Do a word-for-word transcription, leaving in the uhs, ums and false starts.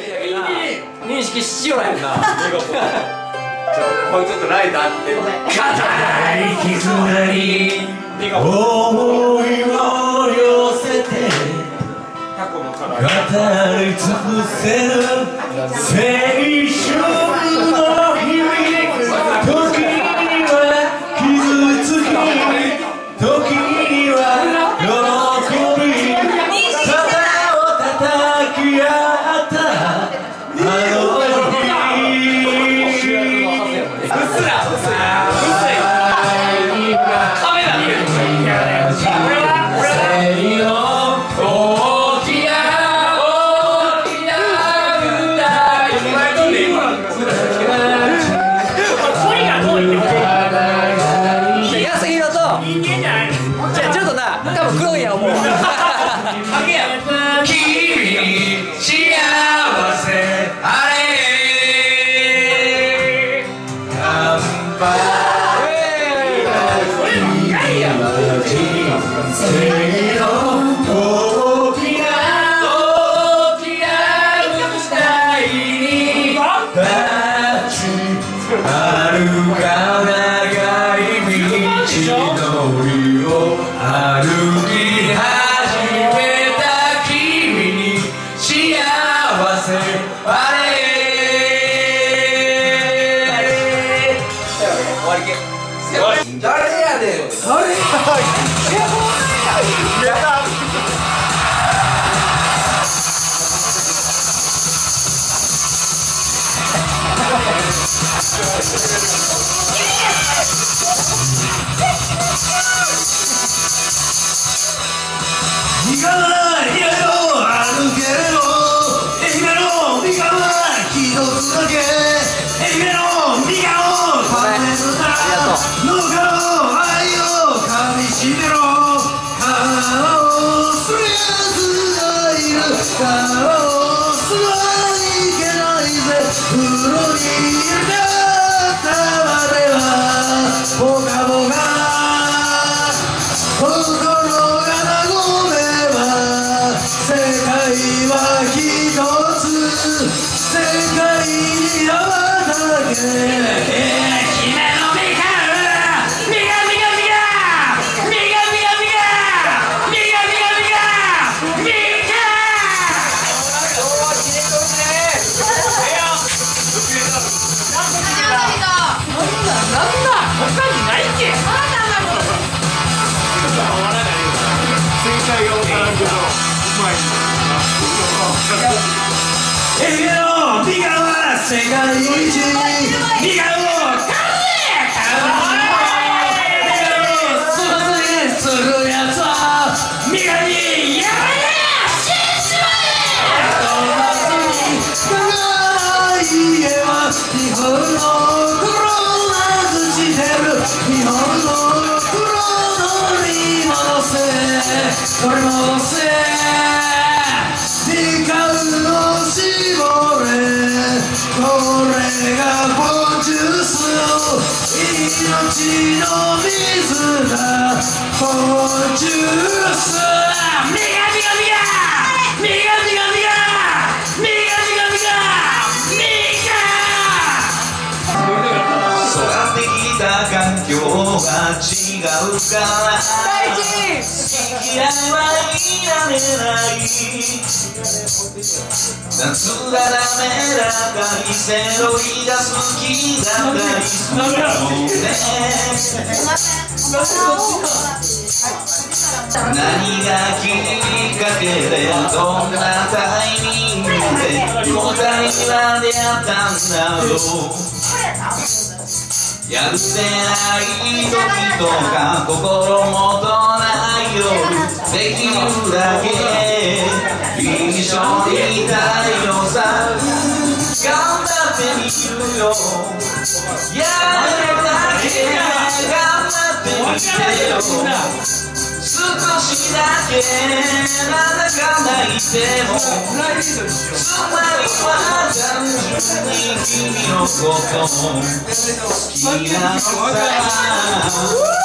認識しようやんな。 もうちょっとライトあって。 硬い絆に思いを寄せて語り尽くせる青春の日々。時には傷つき、時には喜び、肩を叩き合ったあの日。うっすらうっすらうっすらカメラ見る。黒いや思うわ。君に幸せあれ乾杯。これも意外やん。人生の大きな大きな舞台に立ち遥か長い道のりを歩き始めた君に幸せあれ。終わりけ。誰やねん。誰や。やった。みかんはいろいろあるけれど、愛媛のみかんは一つだけ。愛媛のみかんを食べるなら農家の愛をかみしめろ。川をすりゃずがいる、川をすがにいけないぜ。風呂に入れたまではポカポカ心が和めば世界は一つ。世界に羽ばたけ。姫のみかんみかみかみかみかみかみかみかみかみかみか。なんだ他にないっけ。正解が分からんけどうまい。愛媛のみかんは世界一。みかんを買うぜ。買うぜ。するやつはみかんにやられ死んじまえ。長い家は日本の黒なずしてる。日本の黒のり戻せ。取り戻せ。みかんを絞れ。これがポンジュース。命の水だポンジュース。みかみかみかみかみかみかみかみかみかみか。育ってきた環境が違うから大事。好き嫌いはいられない。夏がダメだったりセロリが好きだったりするのね。何がきっかけでどんなタイミングで答えは出会ったんだろう。やるせない時とか心もとない夜できるだけ一緒にいたいのさ。頑張ってみるよ。やるだけ頑張ってみてよ。少しだけなんだか泣いてもつまりは単純に君のこと好きなのさ。